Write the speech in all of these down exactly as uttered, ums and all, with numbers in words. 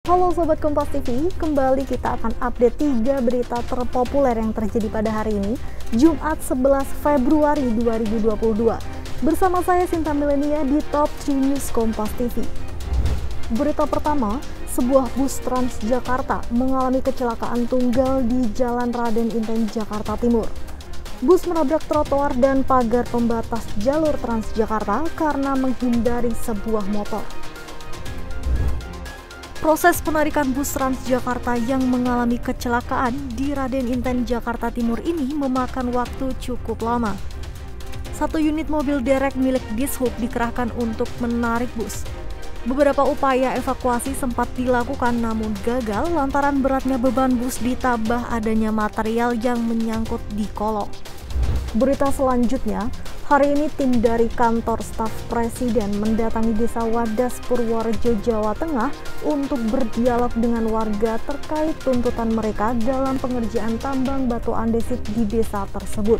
Halo Sobat Kompas T V, kembali kita akan update tiga berita terpopuler yang terjadi pada hari ini, Jumat sebelas Februari dua ribu dua puluh dua. Bersama saya Sinta Milenia di Top tiga News Kompas T V. Berita pertama, sebuah bus Transjakarta mengalami kecelakaan tunggal di Jalan Raden Inten, Jakarta Timur. Bus menabrak trotoar dan pagar pembatas jalur Transjakarta karena menghindari sebuah motor. Proses penarikan bus Transjakarta yang mengalami kecelakaan di Raden Inten, Jakarta Timur ini memakan waktu cukup lama. Satu unit mobil derek milik Dishub dikerahkan untuk menarik bus. Beberapa upaya evakuasi sempat dilakukan namun gagal lantaran beratnya beban bus ditambah adanya material yang menyangkut di kolong. Berita selanjutnya, hari ini tim dari kantor staf presiden mendatangi desa Wadas, Purworejo, Jawa Tengah untuk berdialog dengan warga terkait tuntutan mereka dalam pengerjaan tambang batu andesit di desa tersebut.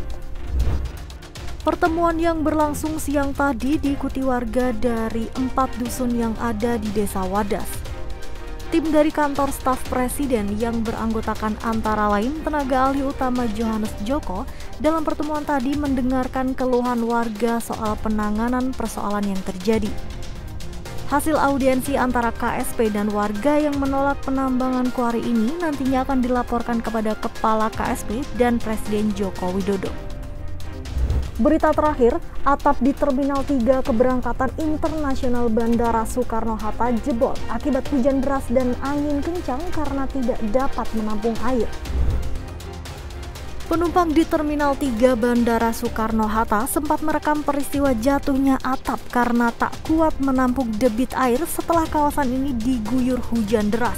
Pertemuan yang berlangsung siang tadi diikuti warga dari empat dusun yang ada di desa Wadas. Tim dari kantor staf presiden yang beranggotakan antara lain tenaga ahli utama Johannes Joko dalam pertemuan tadi mendengarkan keluhan warga soal penanganan persoalan yang terjadi. Hasil audiensi antara K S P dan warga yang menolak penambangan kuari ini nantinya akan dilaporkan kepada Kepala K S P dan Presiden Joko Widodo. Berita terakhir, atap di Terminal tiga keberangkatan internasional Bandara Soekarno-Hatta jebol akibat hujan deras dan angin kencang karena tidak dapat menampung air. Penumpang di Terminal tiga Bandara Soekarno-Hatta sempat merekam peristiwa jatuhnya atap karena tak kuat menampung debit air setelah kawasan ini diguyur hujan deras.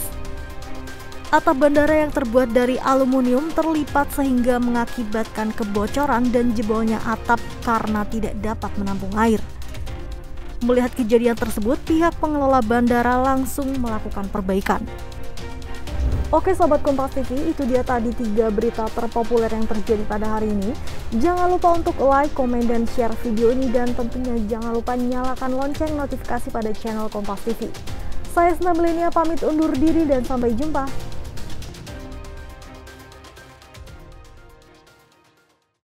Atap bandara yang terbuat dari aluminium terlipat sehingga mengakibatkan kebocoran dan jebolnya atap karena tidak dapat menampung air. Melihat kejadian tersebut, pihak pengelola bandara langsung melakukan perbaikan. Oke Sobat Kompas T V, itu dia tadi tiga berita terpopuler yang terjadi pada hari ini. Jangan lupa untuk like, komen, dan share video ini, dan tentunya jangan lupa nyalakan lonceng notifikasi pada channel Kompas T V. Saya Sinta Milenia pamit undur diri dan sampai jumpa.